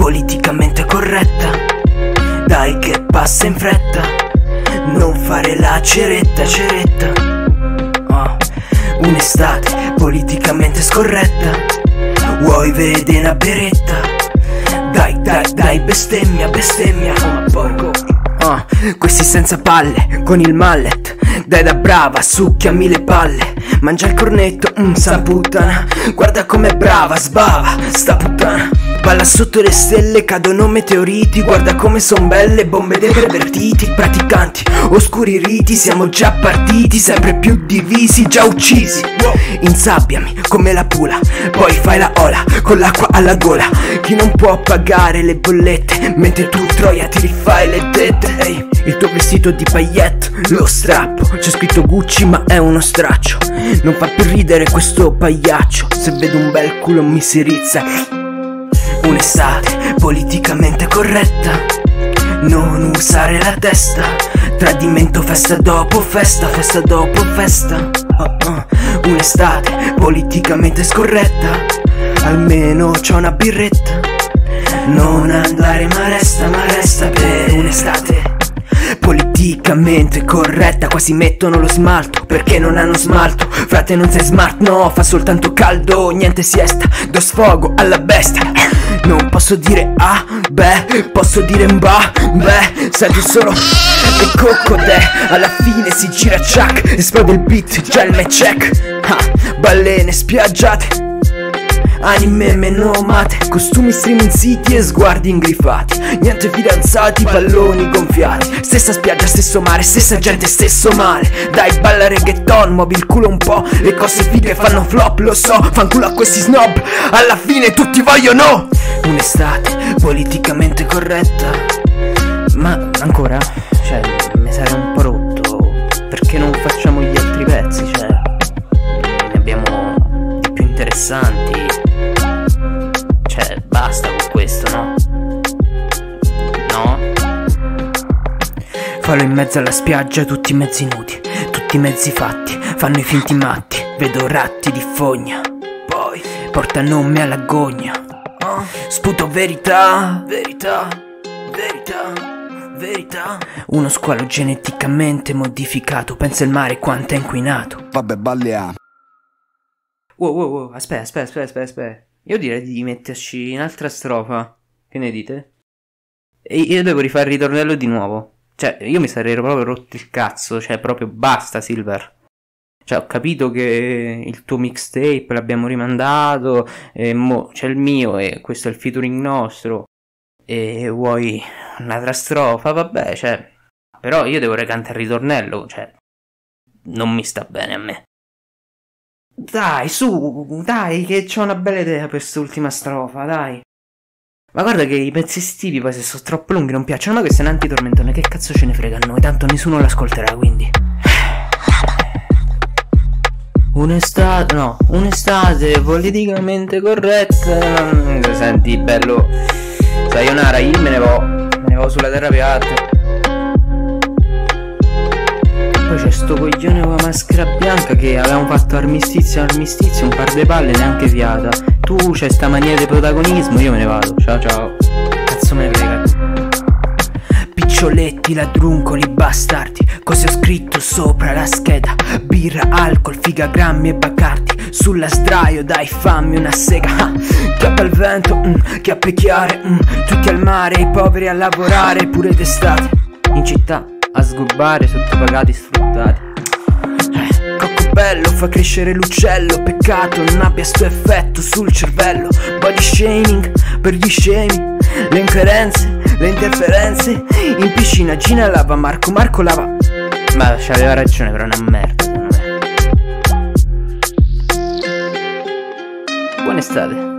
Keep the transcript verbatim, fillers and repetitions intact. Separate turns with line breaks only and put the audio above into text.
politicamente corretta, dai che passa in fretta, non fare la ceretta, ceretta. Oh, un'estate politicamente scorretta, vuoi vedere una beretta? Dai, dai, dai, bestemmia, bestemmia. Oh, porco. Oh, questi senza palle, con il mallet, dai da brava, succhiami le palle. Mangia il cornetto, mm, sa puttana. Guarda com'è brava, sbava, sta puttana. Balla sotto le stelle, cadono meteoriti. Guarda come son belle bombe dei pervertiti. Praticanti, oscuri riti, siamo già partiti, sempre più divisi, già uccisi. Insabbiami come la pula, poi fai la ola con l'acqua alla gola. Chi non può pagare le bollette, mentre tu troia ti rifai le tette. Ehi, il tuo vestito di paillette, lo strappo, c'è scritto Gucci ma è uno straccio. Non fa più ridere questo pagliaccio, se vedo un bel culo mi si rizza. Un'estate politicamente corretta, non usare la testa. Tradimento, festa dopo festa, festa dopo festa. Oh, oh. Un'estate politicamente scorretta, almeno c'ho una birretta. Non andare ma resta, ma resta per un'estate politicamente corretta. Qua si mettono lo smalto perché non hanno smalto. Frate non sei smart, no, fa soltanto caldo, niente siesta, do sfogo alla bestia. Non posso dire ah, beh, posso dire mba, beh, senti solo e cocodè. Alla fine si gira Chuck, esplode il beat, già il match check. Ah, balene spiaggiate, anime menomate, costumi streaming siti e sguardi ingrifati. Niente fidanzati, palloni gonfiati. Stessa spiaggia, stesso mare, stessa gente, stesso male. Dai balla reggaeton, muovi il culo un po'. Le cose fighe fanno flop, lo so, fanculo a questi snob. Alla fine tutti vogliono un'estate politicamente corretta. Ma ancora? Cioè, mi sarei un po' rotto. Perché non facciamo gli altri pezzi? Cioè, ne abbiamo di più interessanti. Cioè, basta con questo, no? No? Fallo in mezzo alla spiaggia, tutti mezzi nudi, tutti mezzi fatti, fanno i finti matti. Vedo ratti di fogna, poi portano me alla gogna. Oh, sputo verità, verità, verità, verità. Uno squalo geneticamente modificato, pensa il mare quanto è inquinato.
Vabbè, ballia.
Wow, wow, wow, aspetta, aspetta, aspetta, aspetta, aspetta. Io direi di metterci un'altra strofa. Che ne dite? E io devo rifare il ritornello di nuovo. Cioè, io mi sarei proprio rotto il cazzo. Cioè, proprio basta, Silver. Cioè, ho capito che il tuo mixtape l'abbiamo rimandato, e mo c'è il mio e questo è il featuring nostro. E vuoi un'altra strofa? Vabbè, cioè... Però io devo recantare il ritornello, cioè... Non mi sta bene a me. Dai, su, dai, che c'ho una bella idea per quest'ultima strofa, dai. Ma guarda che i pezzi estivi poi se sono troppo lunghi non piacciono. Ma questo è un antitormentone, che cazzo ce ne frega a noi, tanto nessuno l'ascolterà, quindi. Un'estate, no, un'estate politicamente corretta. Senti, bello, sayonara, io me ne vo, me ne vo sulla terra piatta. Poi c'è sto coglione con la maschera bianca che avevamo fatto armistizio, armistizio, un par de palle neanche fiata. Tu c'hai sta mania di protagonismo, io me ne vado, ciao ciao. Cazzo me ne frega. Piccioletti, ladruncoli, bastardi, cosa ho scritto sopra la scheda? Birra, alcol, figa, grammi e baccardi. Sulla sdraio, dai, fammi una sega. Ah, chiappa al vento, mm, chiappe chiare, mm, tutti al mare, i poveri a lavorare, pure d'estate in città a sgobbare, sottopagati, sfruttati. Eh, cocco bello, fa crescere l'uccello, peccato non abbia sto effetto sul cervello. Body shaming per gli scemi, le incoerenze, le interferenze. In piscina Gina lava, Marco, Marco lava. Ma c'aveva ragione, però è una merda secondo me. Buona estate.